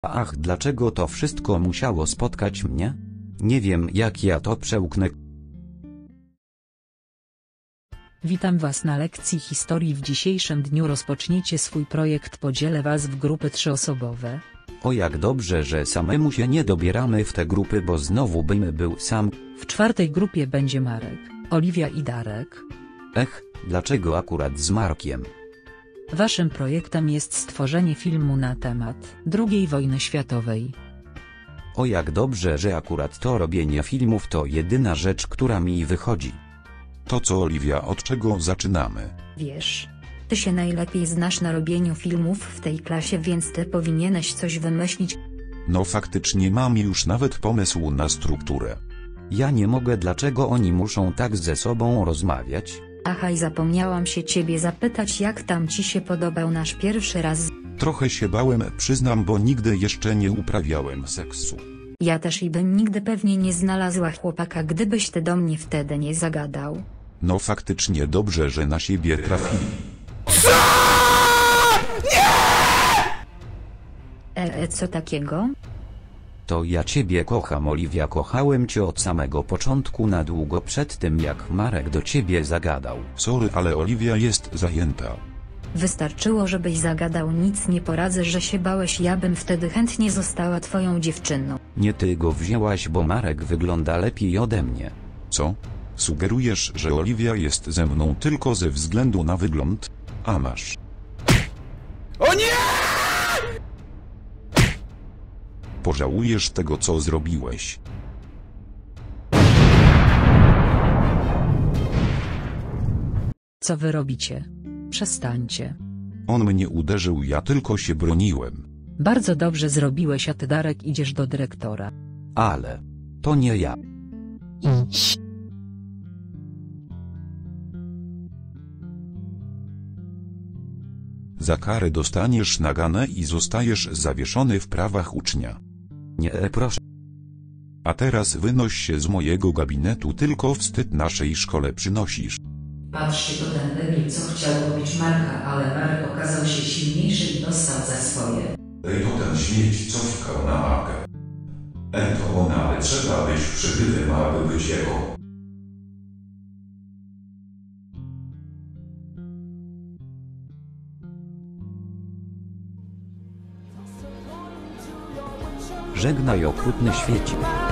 Ach, dlaczego to wszystko musiało spotkać mnie? Nie wiem, jak ja to przełknę. Witam Was na lekcji historii. W dzisiejszym dniu rozpoczniecie swój projekt. Podzielę Was w grupy trzyosobowe. O, jak dobrze, że samemu się nie dobieramy w te grupy, bo znowu bym był sam. W czwartej grupie będzie Marek, Oliwia i Darek. Dlaczego akurat z Markiem? Waszym projektem jest stworzenie filmu na temat II wojny światowej. O, jak dobrze, że akurat to robienie filmów to jedyna rzecz, która mi wychodzi. To co, Oliwia, od czego zaczynamy? Wiesz, ty się najlepiej znasz na robieniu filmów w tej klasie, więc ty powinieneś coś wymyślić. No faktycznie mam już nawet pomysł na strukturę. Ja nie mogę, dlaczego oni muszą tak ze sobą rozmawiać? Aha, i zapomniałam się ciebie zapytać, jak tam ci się podobał nasz pierwszy raz. Trochę się bałem, przyznam, bo nigdy jeszcze nie uprawiałem seksu. Ja też i bym nigdy pewnie nie znalazła chłopaka, gdybyś ty do mnie wtedy nie zagadał. No faktycznie dobrze, że na siebie trafili. Co takiego? To ja ciebie kocham, Oliwia, kochałem cię od samego początku, na długo przed tym, jak Marek do ciebie zagadał. Sorry, ale Oliwia jest zajęta. Wystarczyło, żebyś zagadał, nic nie poradzę, że się bałeś, ja bym wtedy chętnie została twoją dziewczyną. Nie ty go wzięłaś, bo Marek wygląda lepiej ode mnie. Co? Sugerujesz, że Oliwia jest ze mną tylko ze względu na wygląd? A masz. O nie! Pożałujesz tego, co zrobiłeś. Co wy robicie? Przestańcie. On mnie uderzył, ja tylko się broniłem. Bardzo dobrze zrobiłeś, a ty, Darek, idziesz do dyrektora. Ale to nie ja. Idź. Za karę dostaniesz naganę i zostajesz zawieszony w prawach ucznia. Nie, proszę. A teraz wynoś się z mojego gabinetu, tylko wstyd naszej szkole przynosisz. Patrzcie, to ten debil, co chciał pobić Marka, ale Marek okazał się silniejszy i dostał za swoje. Ej, to ten śmieć, co wkał na Markę. Ej, to ona, ale trzeba być przybywym, aby być jego. Żegnaj, okrutny świecie.